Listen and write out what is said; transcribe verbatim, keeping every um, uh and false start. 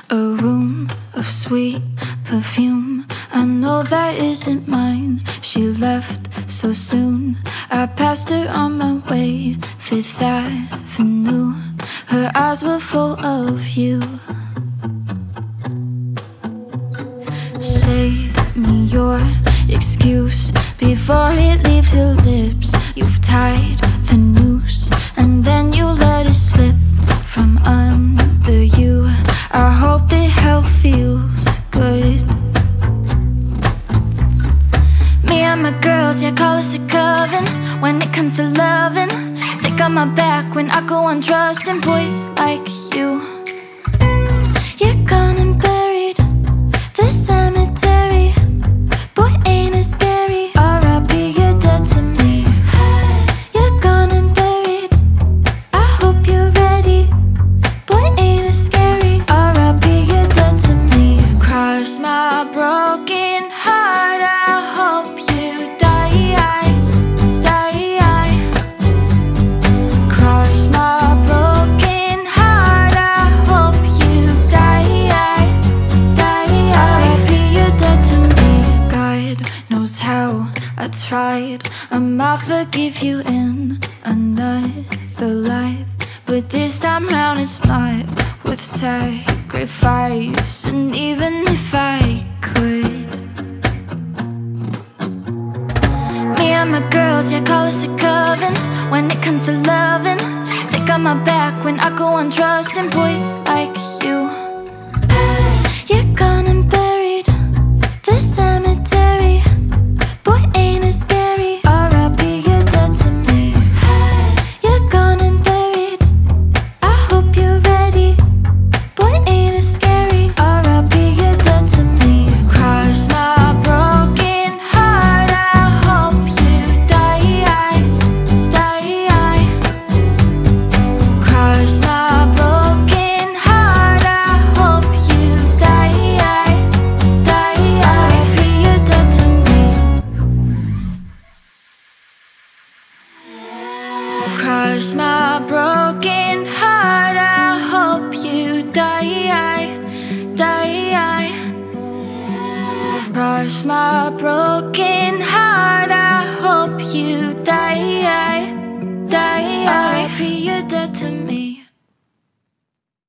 A room of sweet perfume, I know that isn't mine. She left so soon, I passed her on my way. Fifth Avenue, her eyes were full of you. Save me your excuse before it leaves your lips. You've tied the noose and then you let it slip from under you. I hope the hell feels good. Me and my girls, yeah, call us a coven. When it comes to loving, they got my back when I go on trusting boys like you. You're gone and buried, the cemetery. Boy, ain't it scary? R I P, you're dead to me. You're gone and buried, I hope you're ready. Boy, ain't it scary? R I P, you're dead to me. Cross my broken heart, I hope you die, die. Cross my broken heart, I hope you die, die. R I P, you're dead to me. God knows how I tried, I might forgive you in another life, but this time round it's not worth sacrifice. And even if I could, me and my girls, yeah, call us a coven. When it comes to loving, they got my back when I go on trusting boys like you. You're gone and buried, the cemetery. Boy, ain't it scary? R I P, you're dead to me. You're gone and buried, I hope you're ready. Boy, ain't it scary? R I P, you're dead to me. Cross my broken heart, I hope you die, die. Cross my broken heart, I hope you die, die. R I P, you're dead to me. Cross my broken heart, I hope you die, die. Cross my broken heart.